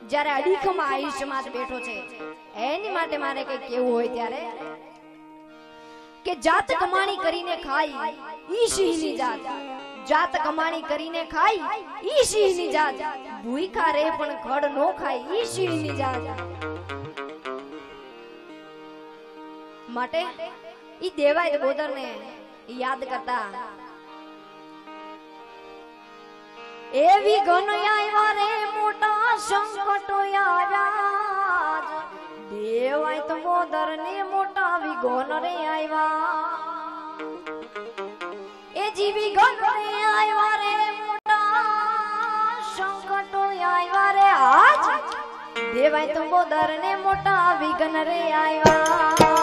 જ્યારે અડીખમાં આયુષ્યમાં બેઠો છે એની માટે મારે કઈ કેવું હોય ત્યારે કે જાત કમાણી કરીને ખાઈ ઈ સિંહની જાત, જાત કમાણી કરીને ખાઈ ઈ સિંહની જાત, ભૂખા રે પણ ખડ નો ખાય ઈ સિંહની જાત. માટે ઈ દેવાય બોદરને યાદ કરતા એવી ઘન આવ્યા રે મોટા સંકટો આવ્યા, દેવાય તો બોદર ને મોટા વિઘન રે આવ્યા. એ જીવી ઘન રે આવ્યા રે મોટા સંકટો આવ્યા રે આજ, દેવાય તો બોદર ને મોટા વિઘન રે આવ્યા.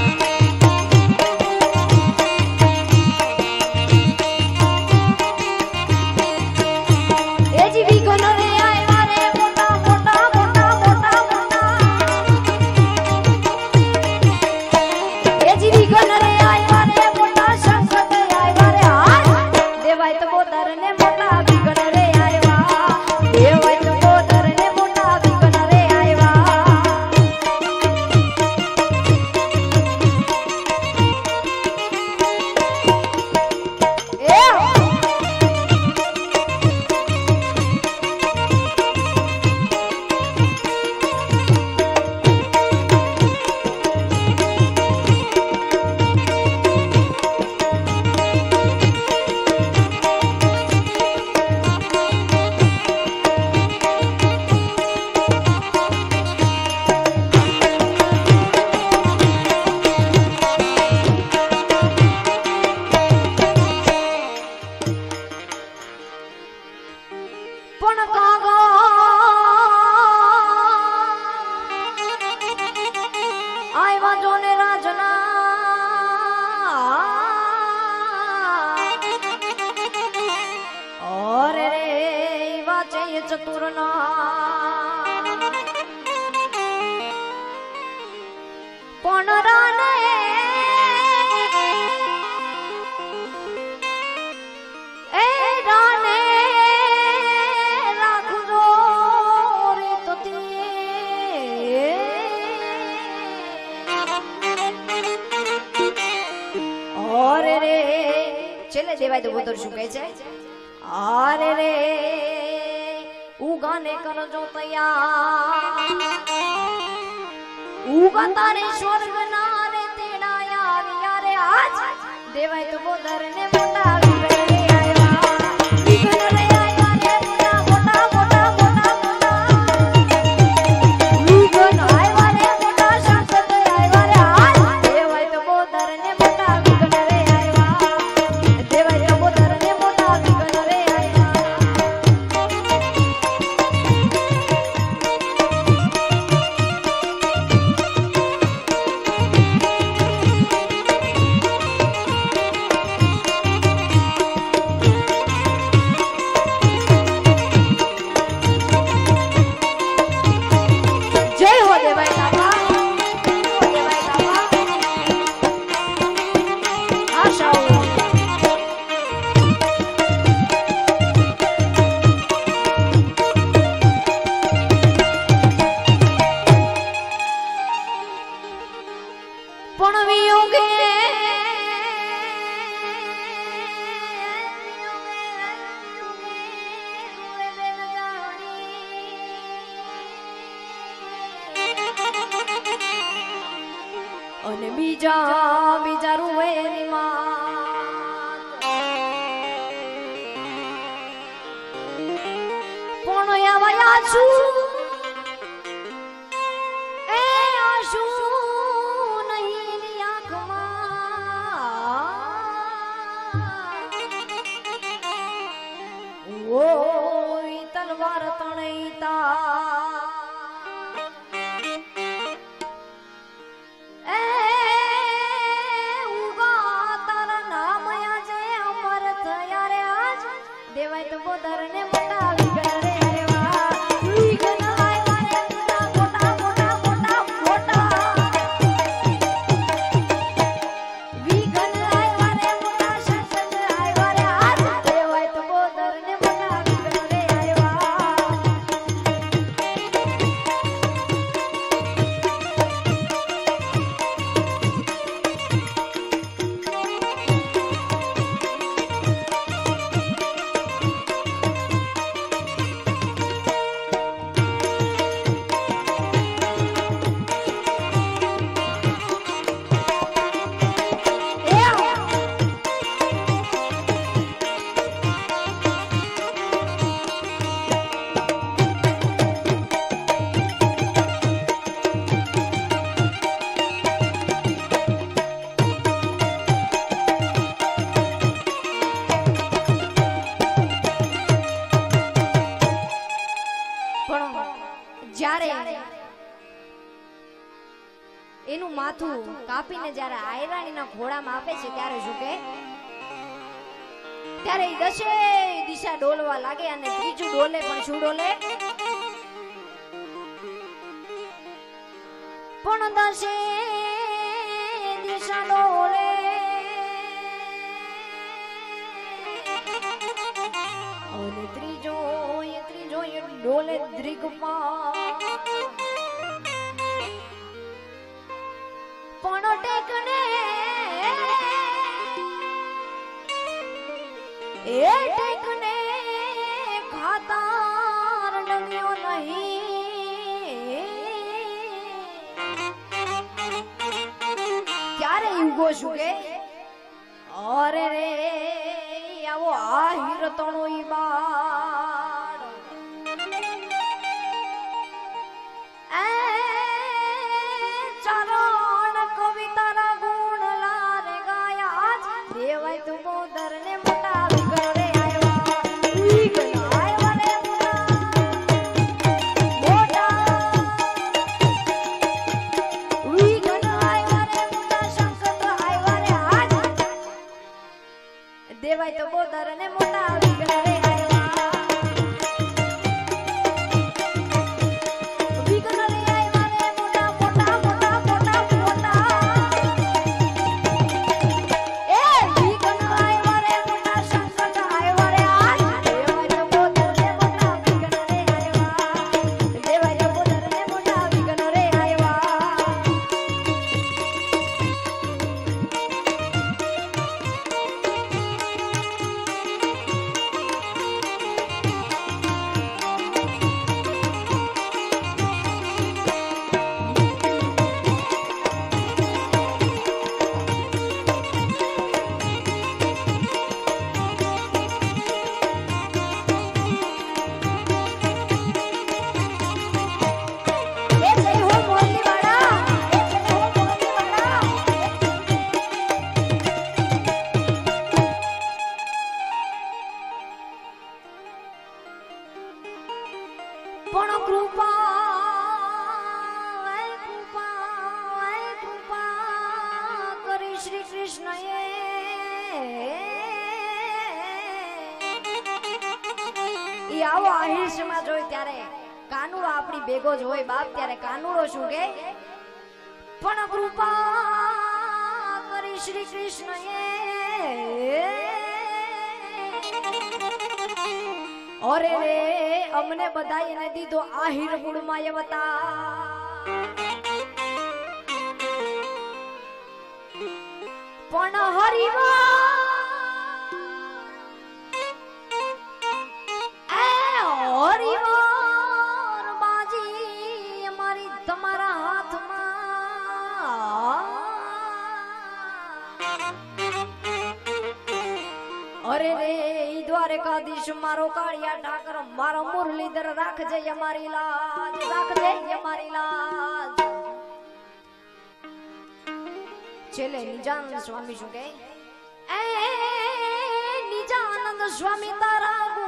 દેવાય તો બોદર શું કહે છે? અરે રે ઉગાને કરજો તૈયાર, ઉગા તારે સ્વર્ગ ના રે તેડાયા આવ્યા રે આજ, દેવાય તો બોદર ને મોટા અને બીજા રૂવે ની માત પણ આવ્યા છું એ આશુ નહીં ની આંખમાં ઓય તલવાર તણઈતા દેવાય તો બોદર ને મોટા વિઘન રે આવ્યા, વિઘન આવ્યા રે મોટા મોટા મોટા મોટા વિઘન આવ્યા રે મોટા સંસદ આવ્યા રે આજ, દેવાય તો બોદર ને મોટા વિઘન રે આવ્યા. પણ જ્યારે એનું માથું કાપીને જ્યારે આયરાણીના ઘોડામાં આપે છે ત્યારે શું કે ત્યારે દશે દિશા ડોલવા લાગે અને ત્રીજું ડોલે પણ શું ડોલે પણ દશે દિશા ડોલે અને ત્રીજો ડોલે દ્રિગમાં પણ ટેકને એ ટેકને ખાતાર ડગ્યો નહીં ક્યારે ઉગો છું કે અરે રે આવો આ હિરતણો ઈ બાળ ચરણ કવિતાના ગુણ લારે ગાયા દેવાય તું બોદર ને મોટા વિગડે આવ્યા વિગડ આવ્યા રે મોટા વિગડ આવ્યા રે મોટા સંકટ આવ્યા રે હાથ દેવાય તો બોદર ને મોટા વિગડે પણ કૃપા કરી શ્રી કૃષ્ણએ ઈ આવો આહિષમાં જોઈ ત્યારે કાનુડો આપણી ભેગો જ હોય બાપ ત્યારે કાનુડો શું કે પણ કૃપા કરી શ્રી કૃષ્ણએ અરે રે અમને બધાઈને દીધો આહિર મૂળમાં અવતાર પણ હરિવાર બાજી અમારી તમારા હાથમાં અરે રે દ્વારકાધીશ મારો કાળિયા ઠાકર મારો મુરલીધર રાખજે અમારી લાજ રાખજે અમારી લાજ છેલ્લે નિજાનંદ સ્વામી શું કહે એ નિજાનંદ સ્વામી તારા